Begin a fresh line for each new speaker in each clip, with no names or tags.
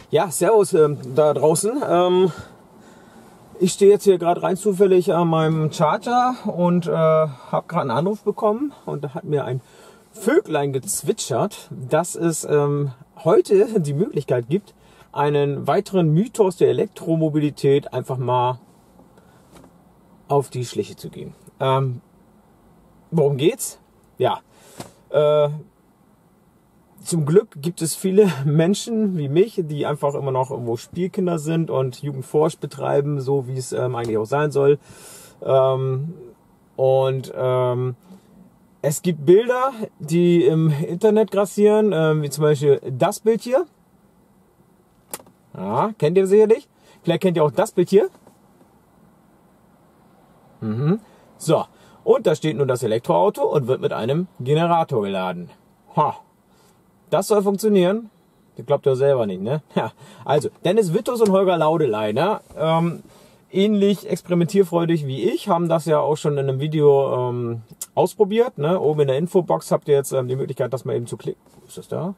Ja, servus da draußen. Ich stehe jetzt hier gerade rein zufällig an meinem Charger und habe gerade einen Anruf bekommen und da hat mir ein Vöglein gezwitschert, dass es heute die Möglichkeit gibt, einen weiteren Mythos der Elektromobilität einfach mal auf die Schliche zu gehen. Worum geht's? Ja, zum Glück gibt es viele Menschen wie mich, die einfach immer noch irgendwo Spielkinder sind und Jugendforsch betreiben, so wie es eigentlich auch sein soll. Es gibt Bilder, die im Internet grassieren, wie zum Beispiel das Bild hier. Ja, kennt ihr sicherlich. Vielleicht kennt ihr auch das Bild hier. So, und da steht nun das Elektroauto und wird mit einem Generator geladen. Das soll funktionieren? Das glaubt ihr selber nicht, ne? Ja, also, Dennis Wittus und Holger Laudeley, ne? Ähnlich experimentierfreudig wie ich, haben das ja auch schon in einem Video ausprobiert, ne? Oben in der Infobox habt ihr jetzt die Möglichkeit, das mal eben zu klicken. Ist das da?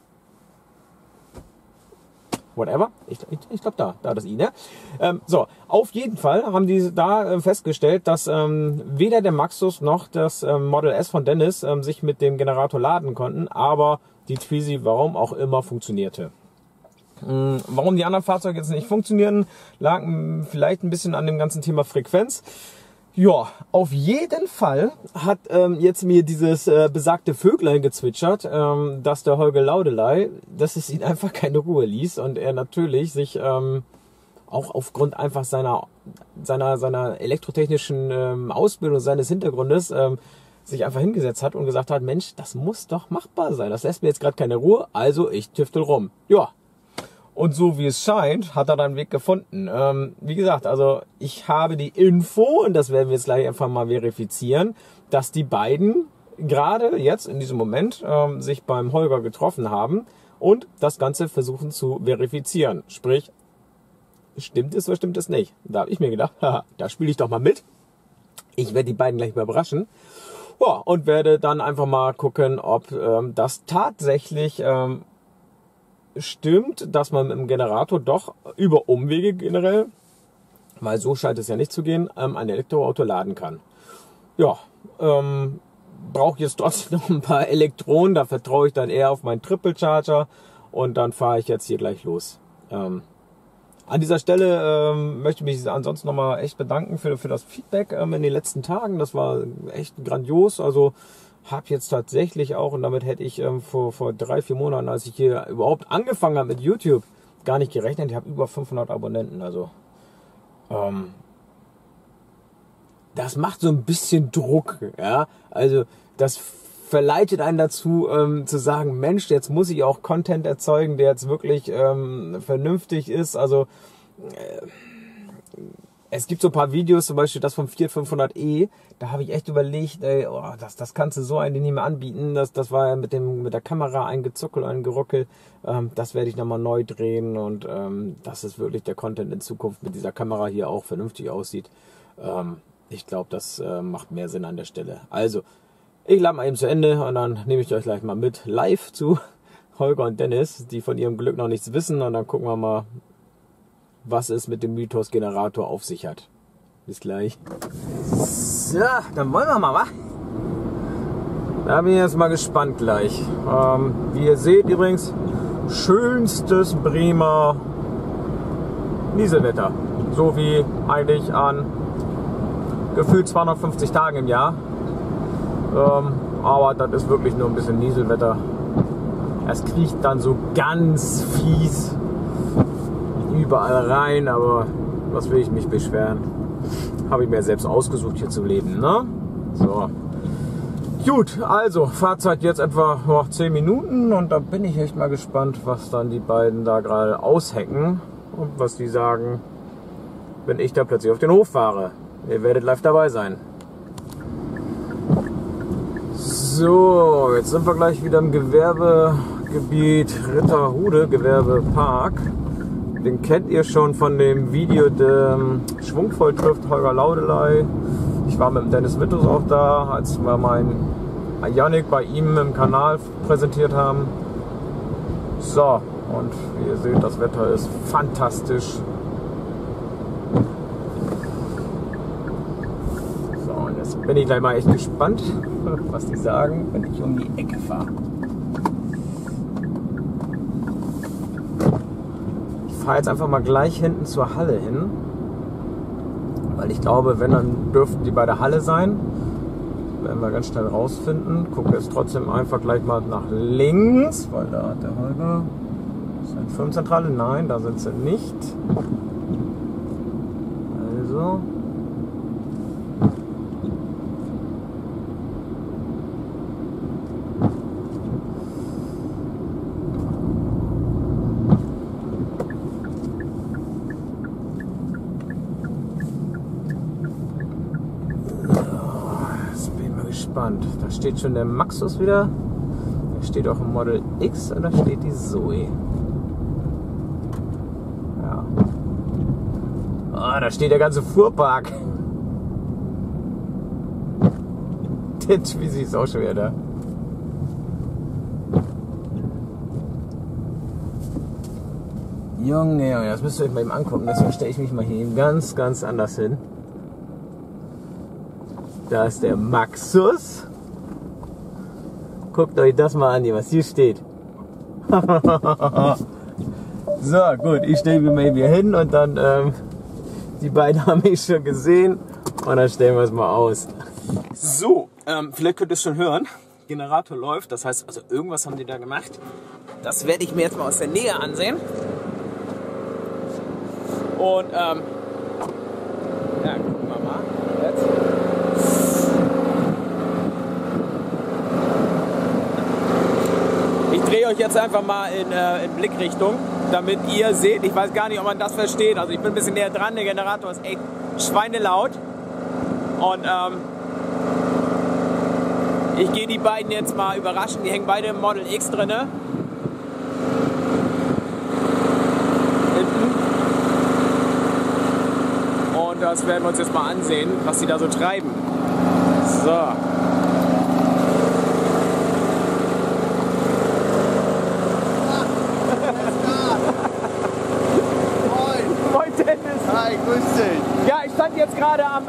Whatever. Ich glaube da das I, ne? So, auf jeden Fall haben die da festgestellt, dass weder der Maxus noch das Model S von Dennis sich mit dem Generator laden konnten, aber die Twizy, warum auch immer, funktionierte. Warum die anderen Fahrzeuge jetzt nicht funktionieren, lag vielleicht ein bisschen an dem ganzen Thema Frequenz. Ja, auf jeden Fall hat jetzt mir dieses besagte Vöglein gezwitschert, dass der Holger Laudeley, dass es ihn einfach keine Ruhe ließ und er natürlich sich auch aufgrund einfach seiner elektrotechnischen Ausbildung, seines Hintergrundes, sich einfach hingesetzt hat und gesagt hat, Mensch, das muss doch machbar sein. Das lässt mir jetzt gerade keine Ruhe, also ich tüftel rum. Ja. Und so wie es scheint, hat er dann einen Weg gefunden. Wie gesagt, also ich habe die Info, und das werden wir jetzt gleich einfach mal verifizieren, dass die beiden gerade jetzt in diesem Moment sich beim Holger getroffen haben und das Ganze versuchen zu verifizieren. Sprich, stimmt es oder stimmt es nicht? Da habe ich mir gedacht, haha, da spiele ich doch mal mit. Ich werde die beiden gleich mal überraschen. Ja, und werde dann einfach mal gucken, ob das tatsächlich stimmt, dass man mit dem Generator doch über Umwege generell, weil so scheint es ja nicht zu gehen, ein Elektroauto laden kann. Ja, brauche jetzt trotzdem noch ein paar Elektronen, da vertraue ich dann eher auf meinen Triple Charger und dann fahre ich jetzt hier gleich los. An dieser Stelle möchte ich mich ansonsten nochmal echt bedanken für das Feedback in den letzten Tagen. Das war echt grandios. Also habe jetzt tatsächlich auch, und damit hätte ich vor 3-4 Monaten, als ich hier überhaupt angefangen habe mit YouTube, gar nicht gerechnet. Ich habe über 500 Abonnenten. Also das macht so ein bisschen Druck. Ja, also das verleitet einen dazu zu sagen, Mensch, jetzt muss ich auch Content erzeugen, der jetzt wirklich vernünftig ist. Also es gibt so ein paar Videos, zum Beispiel das vom Fiat 500e, da habe ich echt überlegt, ey, oh, das kannst du so eigentlich nicht mehr anbieten. Das war ja mit der Kamera ein Gezuckel, ein Geruckel. Das werde ich nochmal neu drehen und dass es wirklich der Content in Zukunft mit dieser Kamera hier auch vernünftig aussieht. Ich glaube, das macht mehr Sinn an der Stelle. Also, ich lade mal eben zu Ende und dann nehme ich euch gleich mal mit live zu Holger und Dennis, die von ihrem Glück noch nichts wissen. Und dann gucken wir mal, was es mit dem Mythos-Generator auf sich hat. Bis gleich. So, dann wollen wir mal, wa? Da bin ich jetzt mal gespannt gleich. Wie ihr seht übrigens, schönstes Bremer Nieselwetter. So wie eigentlich an gefühlt 250 Tagen im Jahr. Aber das ist wirklich nur ein bisschen Nieselwetter. Es kriecht dann so ganz fies überall rein, aber was will ich mich beschweren? Habe ich mir selbst ausgesucht, hier zu leben, ne? So. Gut, also Fahrzeit jetzt etwa noch 10 Minuten und da bin ich echt mal gespannt, was dann die beiden da gerade aushacken und was die sagen, wenn ich da plötzlich auf den Hof fahre. Ihr werdet live dabei sein. So, jetzt sind wir gleich wieder im Gewerbegebiet Ritterhude, Gewerbepark. Den kennt ihr schon von dem Video, der schwungvoll trifft Holger Laudeley. Ich war mit dem Dennis Wittus auch da, als wir meinen Yannick bei ihm im Kanal präsentiert haben. So, Und wie ihr seht, das Wetter ist fantastisch. So, und jetzt bin ich gleich mal echt gespannt, was die sagen, wenn ich um die Ecke fahre. Ich fahre jetzt einfach mal gleich hinten zur Halle hin. Weil ich glaube, wenn, dann dürften die bei der Halle sein. Werden wir ganz schnell rausfinden. Gucke jetzt trotzdem einfach gleich mal nach links, weil da hat der Holger. Ist eine Firmenzentrale? Nein, da sind sie nicht. Also. Da steht schon der Maxus wieder. Da steht auch ein Model X und da steht die Zoe. Ja. Oh, da steht der ganze Fuhrpark. Der Twizy ist auch schon wieder da. Junge, das müsst ihr euch mal eben angucken. Deswegen stelle ich mich mal hier ganz, ganz anders hin. Da ist der Maxus. Guckt euch das mal an, hier, was hier steht. So, gut, ich stelle mich mal hier hin und dann, die beiden haben mich schon gesehen und dann stellen wir es mal aus. So, vielleicht könnt ihr es schon hören. Generator läuft, das heißt, also irgendwas haben die da gemacht. Das werde ich mir jetzt mal aus der Nähe ansehen. Und, ja, gucken wir mal. Jetzt. Ich drehe euch jetzt einfach mal in Blickrichtung, damit ihr seht. Ich weiß gar nicht, ob man das versteht. Also ich bin ein bisschen näher dran. Der Generator ist echt schweinelaut. Und ich gehe die beiden jetzt mal überraschen. Die hängen beide im Model X drin. Hinten. Und das werden wir uns jetzt mal ansehen, was sie da so treiben. So.
Hi, grüß dich.
Ja, ich stand jetzt gerade am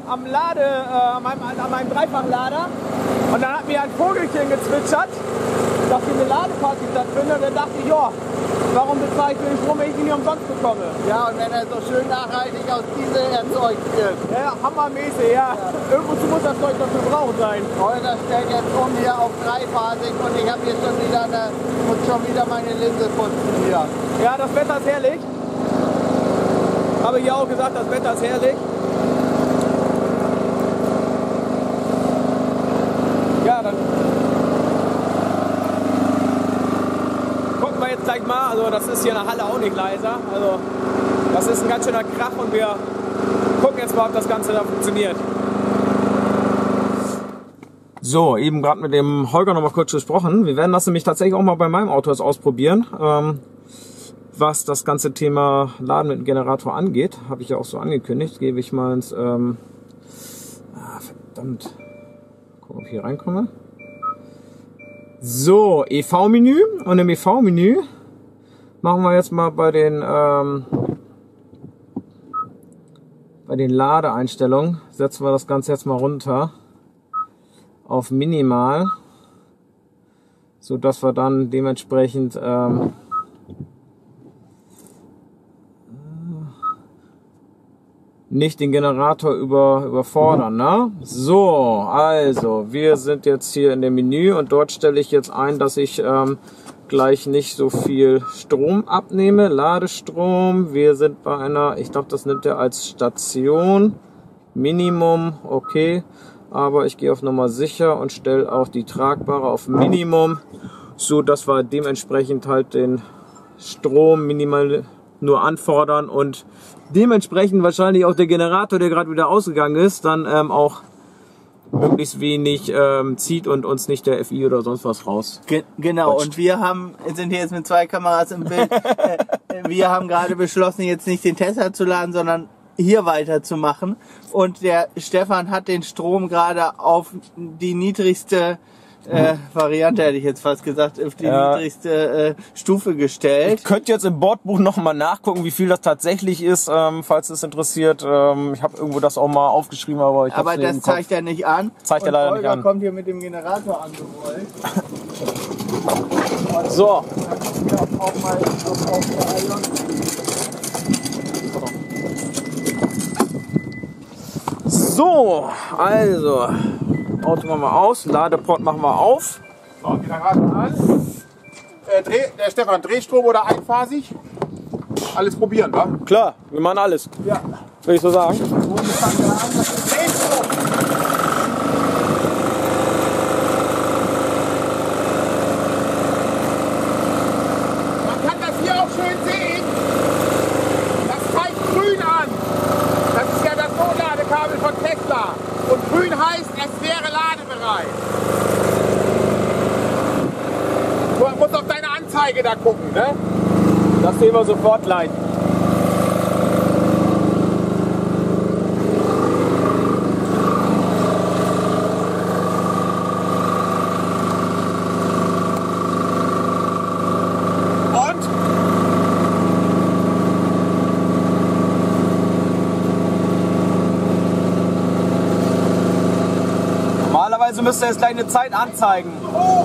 meinem Dreifachlader und dann hat mir ein Vogelchen gezwitschert, dass hier eine Ladeparty stattfindet und dann dachte ich, ja, warum bezahle ich für den Strom, wenn ich ihn nicht umsonst bekomme?
Ja, und wenn er so schön nachhaltig aus Diesel erzeugt wird.
Ja, hammermäßig, ja. Irgendwozu muss das Zeug doch gebraucht sein.
Holger stellt jetzt um hier auf dreiphasig und ich habe jetzt muss schon wieder meine Linse putzen hier.
Ja, das Wetter ist herrlich. Habe ich ja auch gesagt, das Wetter ist herrlich. Ja, dann gucken wir jetzt gleich mal. Also das ist hier in der Halle auch nicht leiser. Also das ist ein ganz schöner Krach und wir gucken jetzt mal, ob das Ganze da funktioniert. So, eben gerade mit dem Holger noch mal kurz gesprochen. Wir werden das nämlich tatsächlich auch mal bei meinem Auto ausprobieren. Was das ganze Thema Laden mit dem Generator angeht, habe ich ja auch so angekündigt, gebe ich mal ins, verdammt, gucken, ob ich hier reinkomme. So, EV-Menü und im EV-Menü machen wir jetzt mal bei den Ladeeinstellungen, setzen wir das Ganze jetzt mal runter auf minimal, so dass wir dann dementsprechend nicht den Generator überfordern, ne? So, also, wir sind jetzt hier in dem Menü und dort stelle ich jetzt ein, dass ich gleich nicht so viel Strom abnehme, Ladestrom. Wir sind bei einer, ich glaube, das nimmt er als Station, Minimum, okay, aber ich gehe auf Nummer sicher und stelle auch die tragbare auf Minimum, so dass wir dementsprechend halt den Strom minimal nur anfordern und dementsprechend wahrscheinlich auch der Generator, der gerade wieder ausgegangen ist, dann auch möglichst wenig zieht und uns nicht der FI oder sonst was raus.
Genau, und wir sind hier jetzt mit 2 Kameras im Bild. Wir haben gerade beschlossen, jetzt nicht den Tesla zu laden, sondern hier weiterzumachen. Und der Stefan hat den Strom gerade auf die niedrigste Variante, hätte ich jetzt fast gesagt, auf die niedrigste Stufe gestellt.
Ich könnte jetzt im Bordbuch nochmal nachgucken, wie viel das tatsächlich ist, falls es interessiert. Ich habe irgendwo das auch mal aufgeschrieben, aber ich
Aber das zeigt er nicht an.
Zeigt er leider nicht an.
Kommt hier mit dem Generator angerollt.
So. So, also, Auto machen wir aus, Ladeport machen wir auf.
So, Generator an. Der Stefan, Drehstrom oder einphasig? Alles probieren, wa?
Klar, wir machen alles.
Ja.
Würde ich so sagen.
Drehstrom! Man kann das hier auch schön sehen. Das zeigt grün an. Das ist ja das Notladekabel von Tesla. Und grün heißt, es wäre ladebereit. Du musst auf deine Anzeige da gucken, ne?
Das sehen wir sofort gleich.
Und?
Normalerweise müsste es gleich eine Zeit anzeigen.
Hoch!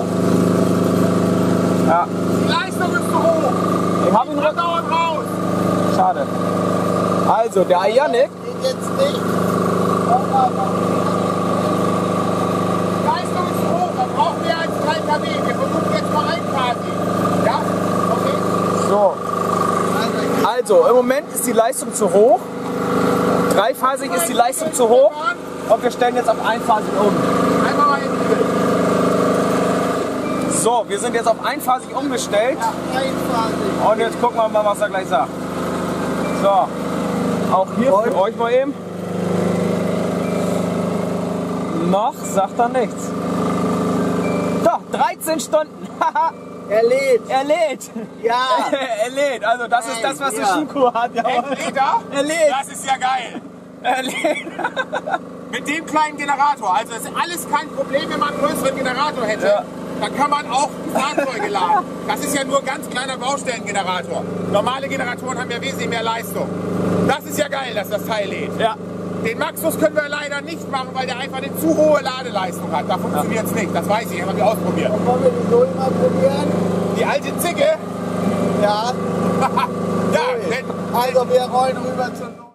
Ja,
Die Leistung ist zu hoch!
ich habe ihn
Dauernd raus!
Schade. Also, der Ioniq.
Geht jetzt nicht.
Die Leistung ist zu hoch, man braucht mehr als 3 kW. Wir versuchen jetzt mal einphasig. Ja? Okay?
So. Also, im Moment ist die Leistung zu hoch. Dreiphasig ist die Leistung zu hoch. Und wir stellen jetzt auf einphasig um.
Einmal mal in die Bild.
So, wir sind jetzt auf einphasig umgestellt.
Einphasig.
Und jetzt gucken wir mal, was er gleich sagt. So, auch hier für euch mal eben. Noch sagt er nichts. Doch, 13 Stunden. Haha,
Er lädt.
er lädt.
Ja.
Er lädt. Also das ist das, was die
Ja.
Schuko hat. Ja.
Lädt er?
Er lädt.
Das ist ja geil.
Er lädt.
Mit dem kleinen Generator. Also das ist alles kein Problem, wenn man einen größeren Generator hätte.
Ja.
Dann kann man auch Fahrzeuge laden. Das ist ja nur ein ganz kleiner Baustellengenerator. Normale Generatoren haben ja wesentlich mehr Leistung. Das ist ja geil, dass das Teil lädt.
Ja.
Den Maxus können wir leider nicht machen, weil der einfach eine zu hohe Ladeleistung hat. Da funktioniert es nicht. Das weiß ich, haben wir ausprobiert.
Wollen wir die Null mal probieren?
Die alte Zicke.
Ja.
Ja, denn,
Also wir rollen rüber zur Null.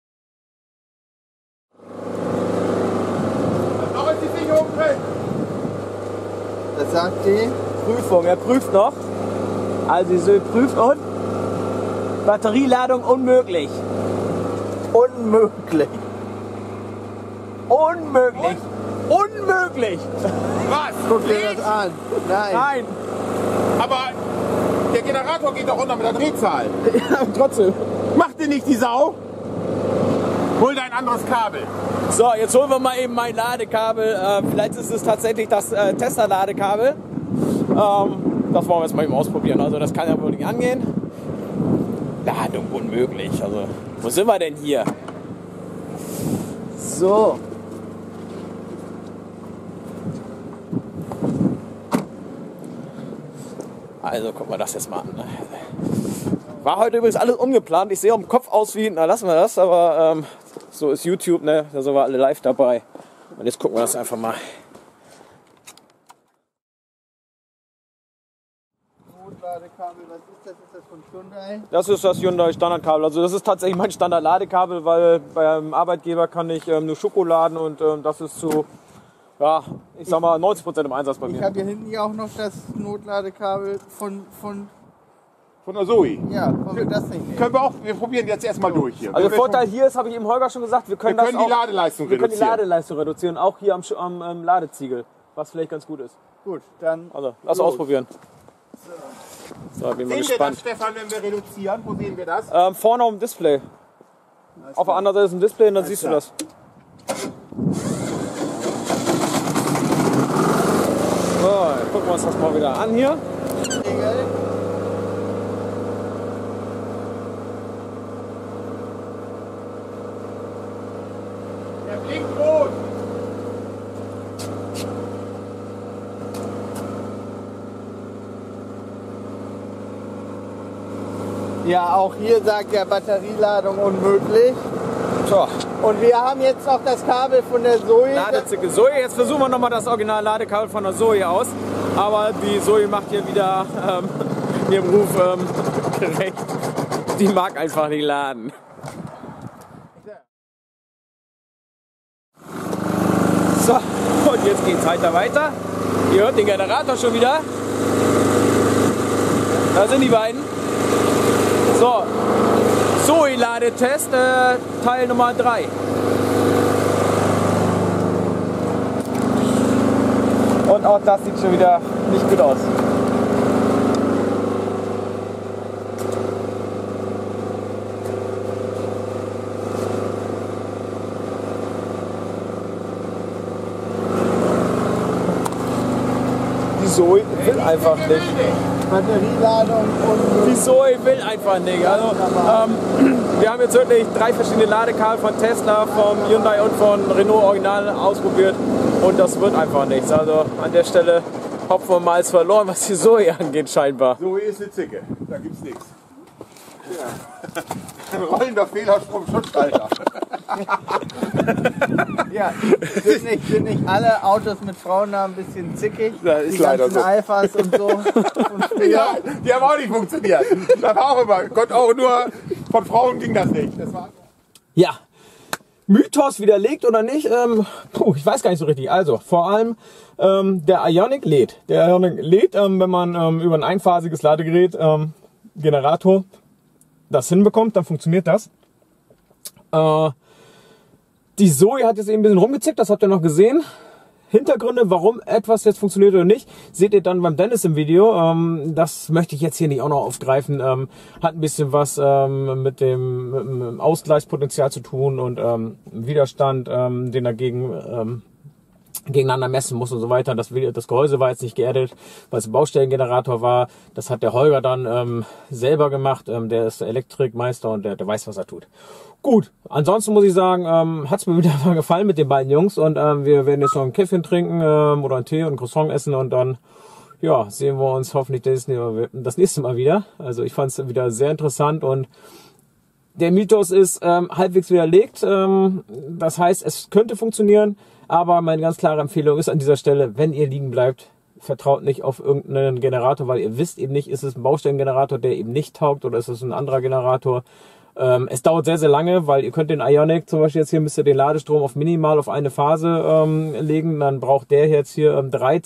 noch ist die Sicherung drin.
Das sagt die.
Prüfung, er prüft noch. Also sie prüft und Batterieladung unmöglich.
Unmöglich.
Unmöglich. Unmöglich.
Was?
Guck dir
Lädt?
das an. Nein.
Nein.
Aber der Generator geht doch runter mit der Drehzahl.
Ja, trotzdem.
Macht dir nicht die Sau? Hol dir ein anderes Kabel.
So, jetzt holen wir mal eben mein Ladekabel. Vielleicht ist es tatsächlich das Tesla-Ladekabel. Das wollen wir jetzt mal eben ausprobieren. Also das kann ja wohl nicht angehen. Ladung unmöglich. Also, wo sind wir denn hier? So. Also gucken wir das jetzt mal an. War heute übrigens alles ungeplant. Ich sehe am Kopf aus wie, na lassen wir das, aber so ist YouTube, ne? Da sind wir alle live dabei. Und jetzt gucken wir das einfach mal.
Notladekabel, was ist das? Ist das von Hyundai?
Das ist das Hyundai Standardkabel. Also das ist tatsächlich mein Standard-Ladekabel, weil beim Arbeitgeber kann ich nur Schokoladen und das ist zu, ja, ich sag mal 90% im Einsatz bei
Ich
mir.
habe hier hinten ja auch noch das Notladekabel von
Von der Zoe.
ja, wollen wir das nicht nehmen?
Können wir auch, wir probieren jetzt erstmal durch hier.
Also
Wenn wir
Vorteil hier ist, habe ich eben Holger schon gesagt, wir können,
Wir können
das
die
auch,
Ladeleistung
wir können die
reduzieren.
Ladeleistung reduzieren, auch hier am Ladeziegel, was vielleicht ganz gut ist.
Gut, dann
Also lass
los.
ausprobieren. So, bin mal
sehen wir das,
gespannt.
Stefan, wenn wir reduzieren? Wo sehen wir das?
Vorne auf dem Display. Auf der anderen Seite ist ein Display und dann siehst du
klar.
das. So, jetzt gucken wir uns das mal wieder an hier.
Regel.
Der blinkt rot.
Ja, auch hier sagt der Batterieladung unmöglich.
So,
Und wir haben jetzt noch das Kabel von der Zoe.
Ladezicke Zoe. Jetzt versuchen wir nochmal das original Ladekabel von der Zoe aus. Aber die Zoe macht hier wieder ihrem Ruf gerecht. Die mag einfach nicht laden. So, und jetzt geht's weiter. Ihr hört den Generator schon wieder. Da sind die beiden. So, Zoe-Ladetest, Teil Nummer 3. Und auch das sieht schon wieder nicht gut aus. Die Zoe will einfach nicht.
Batterieladung und
Die Zoe will einfach nicht. Also, wir haben jetzt wirklich 3 verschiedene Ladekabel von Tesla, von Hyundai und von Renault Original ausprobiert und das wird einfach nichts. Also an der Stelle Hopfen und Malz verloren, was die Zoe angeht scheinbar.
Zoe ist eine Zicke, da gibt's nichts. Ja. Ein rollender Fehlersprung Schutzschalter.
ja, sind nicht alle Autos mit Frauennamen ein bisschen zickig?
Ja, ist
die
leider
ganzen
so.
Alphas und so. Und
Ja, die haben auch nicht funktioniert. Das war auch immer. Gott, auch nur von Frauen ging das nicht. Das war
Ja, Mythos widerlegt oder nicht? Ich weiß gar nicht so richtig. Also vor allem der Ioniq lädt. Der Ioniq lädt, wenn man über ein einphasiges Ladegerät, Generator, das hinbekommt, dann funktioniert das. Die Zoe hat jetzt eben ein bisschen rumgezickt, das habt ihr noch gesehen. Hintergründe, warum etwas jetzt funktioniert oder nicht, seht ihr dann beim Dennis im Video. Das möchte ich jetzt hier nicht auch noch aufgreifen. Hat ein bisschen was mit dem Ausgleichspotenzial zu tun und Widerstand, den er gegeneinander messen muss und so weiter. Das Gehäuse war jetzt nicht geerdet, weil es ein Baustellengenerator war. Das hat der Holger dann selber gemacht. Der ist der Elektrikmeister und der weiß, was er tut. Gut, ansonsten muss ich sagen, hat es mir wieder mal gefallen mit den beiden Jungs und wir werden jetzt noch ein Käffchen trinken oder einen Tee und ein Croissant essen und dann ja, sehen wir uns hoffentlich das nächste Mal wieder. Also ich fand es wieder sehr interessant und der Mythos ist halbwegs widerlegt. Das heißt, es könnte funktionieren, aber meine ganz klare Empfehlung ist an dieser Stelle, wenn ihr liegen bleibt, vertraut nicht auf irgendeinen Generator, weil ihr wisst eben nicht, ist es ein Baustellengenerator, der eben nicht taugt oder ist es ein anderer Generator. Es dauert sehr, sehr lange, weil ihr könnt den Ioniq zum Beispiel jetzt hier, müsst ihr den Ladestrom auf minimal auf eine Phase legen. Dann braucht der jetzt hier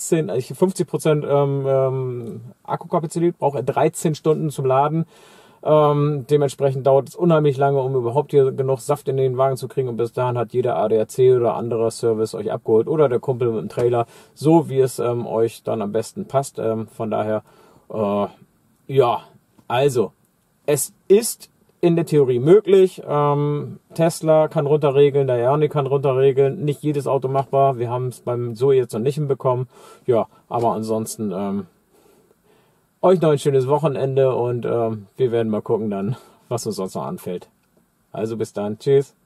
50% Akkukapazität, braucht er 13 Stunden zum Laden. Dementsprechend dauert es unheimlich lange, um überhaupt hier genug Saft in den Wagen zu kriegen. Und bis dahin hat jeder ADAC oder anderer Service euch abgeholt oder der Kumpel mit dem Trailer, so wie es euch dann am besten passt. Von daher, ja, also, es ist in der Theorie möglich. Tesla kann runterregeln, der Ioniq kann runterregeln. Nicht jedes Auto machbar. Wir haben es beim Zoe jetzt noch nicht hinbekommen. Ja, aber ansonsten euch noch ein schönes Wochenende und wir werden mal gucken dann, was uns sonst noch anfällt. Also bis dann. Tschüss.